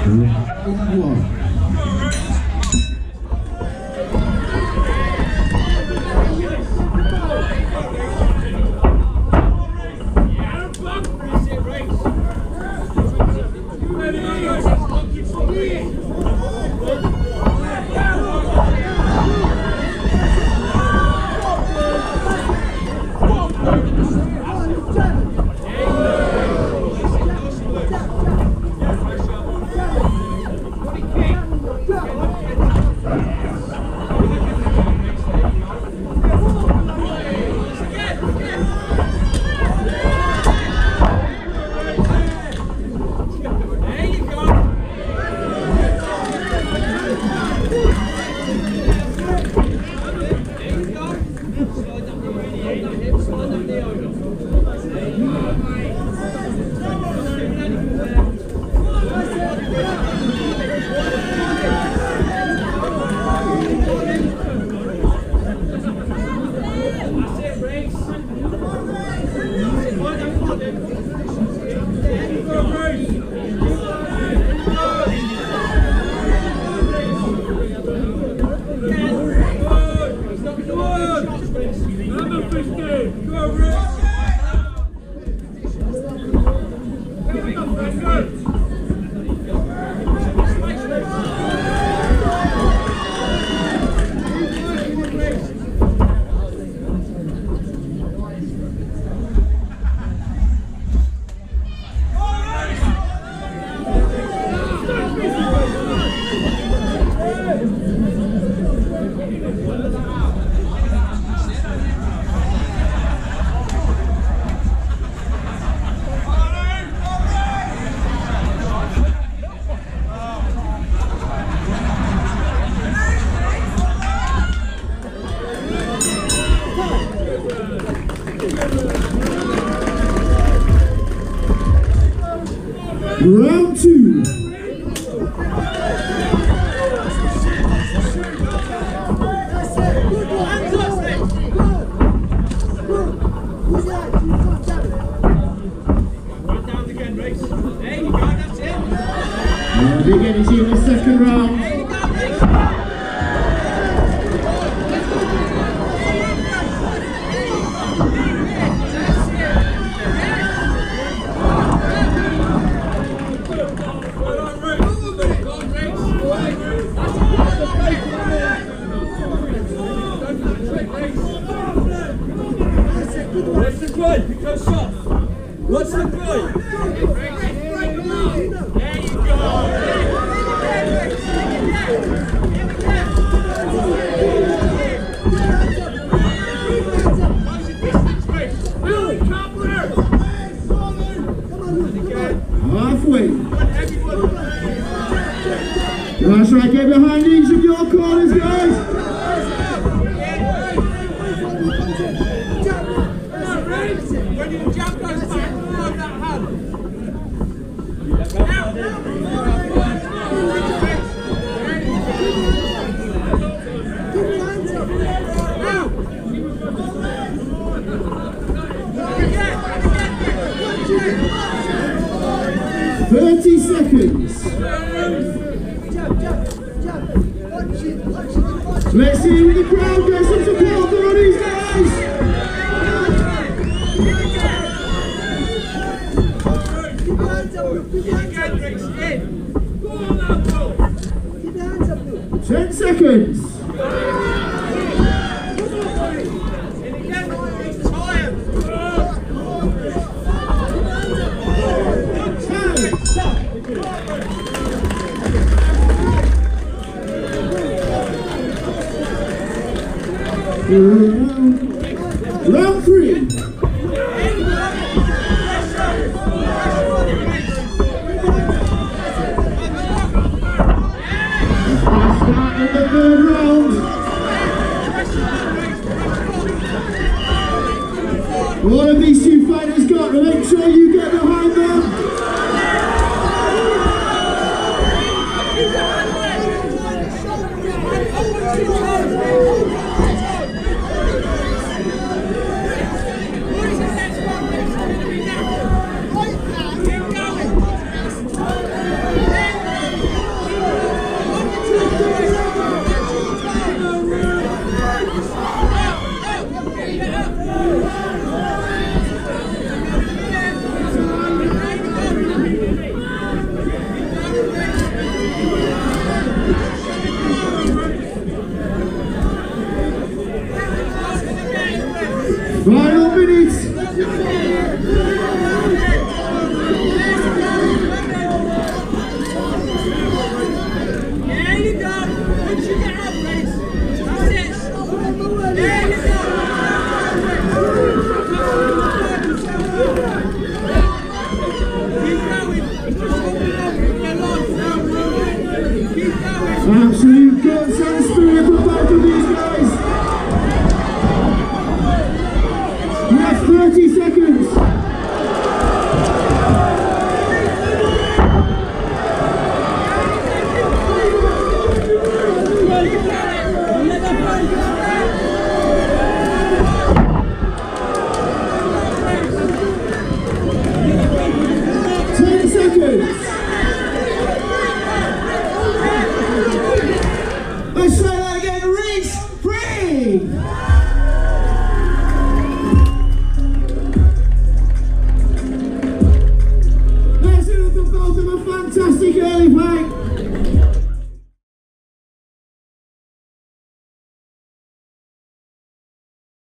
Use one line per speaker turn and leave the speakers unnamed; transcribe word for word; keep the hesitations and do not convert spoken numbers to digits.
Round two. Yeah, big energy in the second round.
What's the play? Because soft. What's the play? There you go.
Halfway. That's right, get behind each of your corners, guys.
When you jump goes back, hold that hand.
Thirty seconds. Let's see if the crowd gets some support for all these guys. Ten seconds. Round, round three. Start in the third round. What have these two fighters got? To make sure you get behind them. Right,